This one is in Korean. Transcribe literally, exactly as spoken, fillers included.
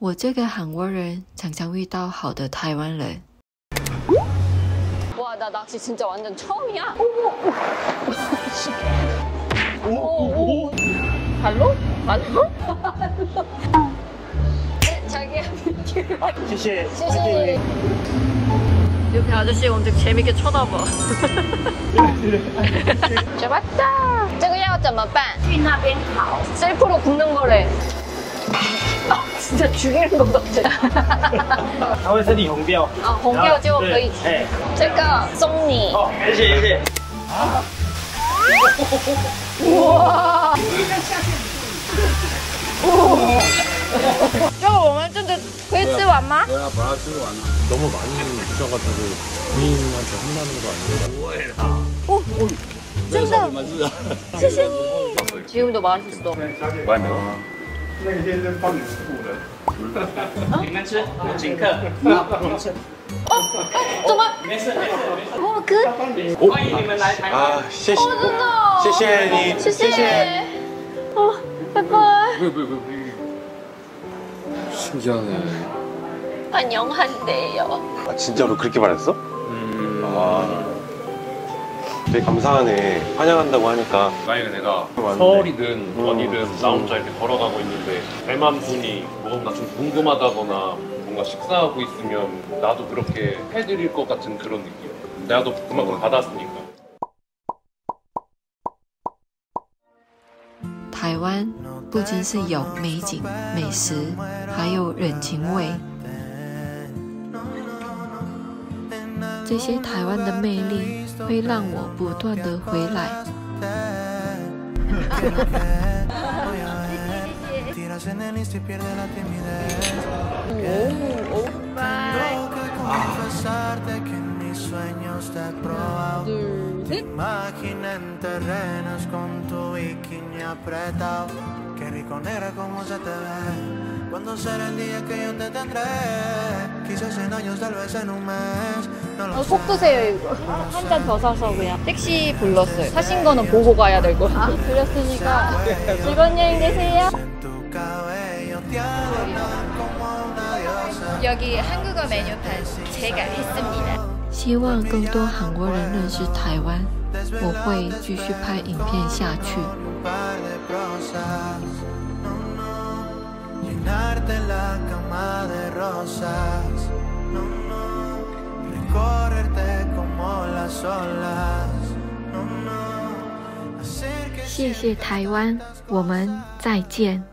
我这个韩国人常常遇到好的台湾人。 와, 나 낚시 진짜 완전 처음이야. 오, 오, 오. 발로? 발로? 자기야. 谢谢， 시시. 옆에 아저씨가 엄청 재밌게 쳐다봐. 잡았다. 这个要怎么办?去那边烤. 셀프로 굽는 거래. 아, 진짜 죽이는 것 같아. 它会身体红标。 啊，红标就可以。 哎， 这个送你。 好，谢谢谢谢。 哇！这个我们真的可以吃完吗？ 对啊，把它吃完了。 너무 많이 드셔가지고 부인한테 혼나는 거 아니에요? 뭐해라. 오,真的。谢谢你。 지금도 맛있어. 많이 매워. 那个先生帮你付了。 你们吃，我请客。好，吃。 어, 정말 没事没事没事。 어, 그? 欢迎你们来台湾。 啊，谢谢， 어, 真的。 谢谢你， 谢谢。어, 바이바이. 왜, 왜, 왜, 왜. 신기하네. 안녕한데요. 아, 진짜로 그렇게 말했어? 음. 아. 되게 감사하네. 환영한다고 하니까. 만약에 내가 맞네. 서울이든 음. 어디든 나 혼자 이렇게 걸어가고 있는데 대만 분이 뭔가 좀 궁금하다거나 뭔가 식사하고 있으면 나도 그렇게 해드릴 것 같은 그런 느낌. 나도 그만큼 받았으니까. 台湾不仅是有美景、美食，还有人情味。这些台湾的魅力会让我不断的回来。 Qué rico negra como se te ve. Cuando será el día que yo te tendré. Quizás en años, tal vez en un mes. No lo 어, 속 드세요 이거. 한 잔 더 사서 그냥 택시 불렀어요. 사신 거는 보고 가야 되고. 아, 그랬으니까 즐거운 여행 되세요. 여기 한국어 메뉴판 제가 했습니다. 希望更多韩国人认识台湾，我会继续拍影片下去。 Llenarte la cama de rosas, no, no, recorrerte como las olas, no, no, hacer que 谢谢台湾，我们再见。